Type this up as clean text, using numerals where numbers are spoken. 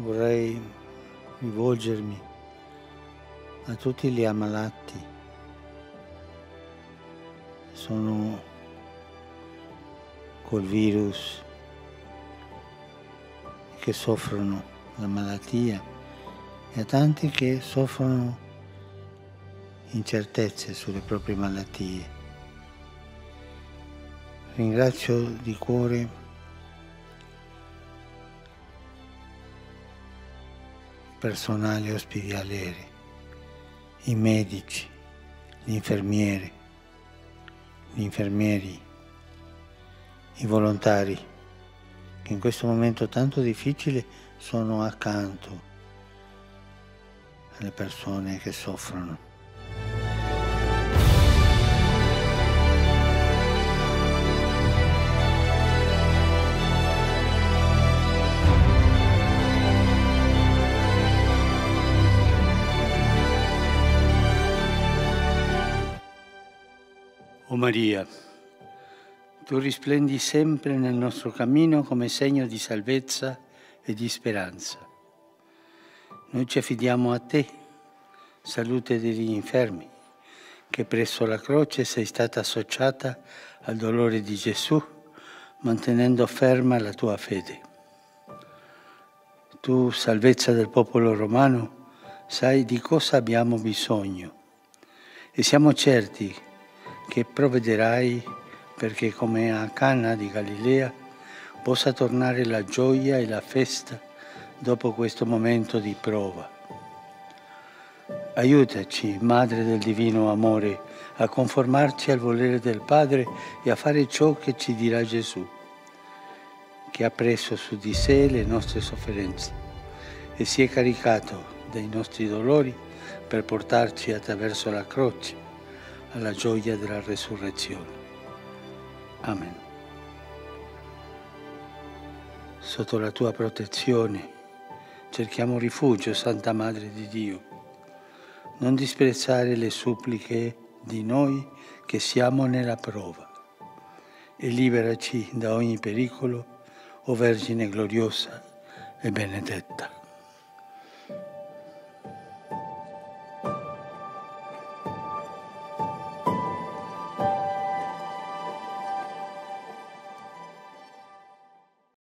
vorrei rivolgermi a tutti gli ammalati. Sono col virus, che soffrono la malattia, e a tanti che soffrono incertezze sulle proprie malattie. Ringrazio di cuore il personale ospedaliero, i medici, gli infermieri, i volontari, che in questo momento tanto difficile sono accanto alle persone che soffrono. O Maria, tu risplendi sempre nel nostro cammino come segno di salvezza e di speranza. Noi ci affidiamo a te, salute degli infermi, che presso la croce sei stata associata al dolore di Gesù, mantenendo ferma la tua fede. Tu, salvezza del popolo romano, sai di cosa abbiamo bisogno e siamo certi che provvederai perché, come a Cana di Galilea, possa tornare la gioia e la festa dopo questo momento di prova. Aiutaci, Madre del Divino Amore, a conformarci al volere del Padre e a fare ciò che ci dirà Gesù, che ha preso su di sé le nostre sofferenze e si è caricato dei nostri dolori per portarci attraverso la croce alla gioia della resurrezione. Amen. Sotto la tua protezione cerchiamo rifugio, Santa Madre di Dio. Non disprezzare le suppliche di noi che siamo nella prova e liberaci da ogni pericolo, o Vergine gloriosa e benedetta.